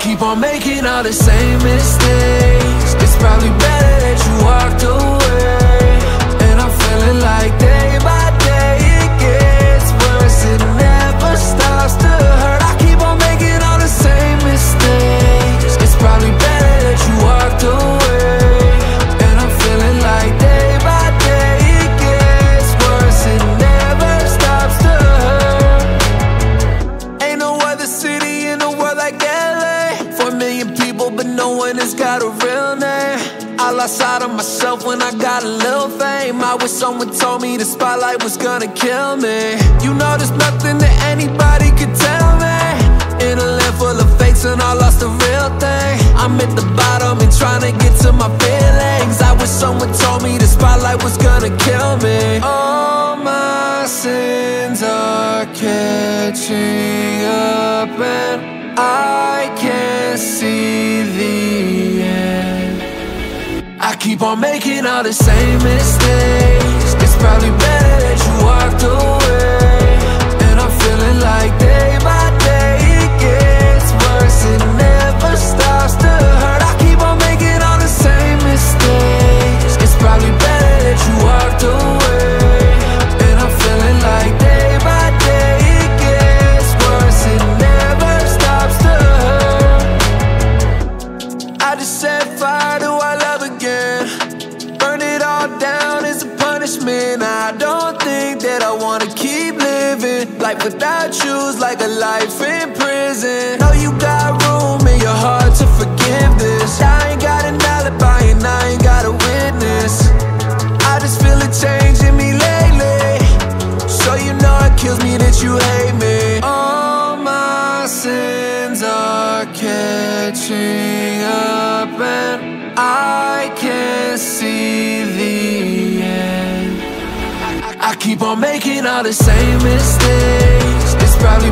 keep on making all the same mistakes. It's probably better that you walked away. And I'm feeling like day by day it gets worse. It never stops to hurt. I keep on making all the same mistakes. It's probably better that you walked away. And I'm feeling like day by day it gets worse. It never stops to hurt. Ain't no other city in the world like LA. 4 million people, but no one has got a real name. I lost sight of myself when I got a little fame. I wish someone told me the spotlight was gonna kill me. You know there's nothing that anybody could tell me. In a land full of fakes and I lost the real thing. I'm at the bottom and trying to get to my feelings. I wish someone told me the spotlight was gonna kill me. All my sins are catching up and I can't see the end. I keep on making all the same mistakes. It's probably better that you walked away. And I'm feeling like day by day it gets worse. It never stops to hurt. I keep on making all the same mistakes. It's probably better that you walked away. And I'm feeling like day by day it gets worse. It never stops to hurt. I just set fire to our love again. Burn it all down as a punishment. I don't think that I wanna keep living. Life without you's like a life in prison. Know you got room in your heart to forgive this. I ain't got an alibi and I ain't got a witness. I just feel a change in me lately. So you know it kills me that you hate me. All my sins are catching up and I can't see the end. I keep on making all the same mistakes. It's probably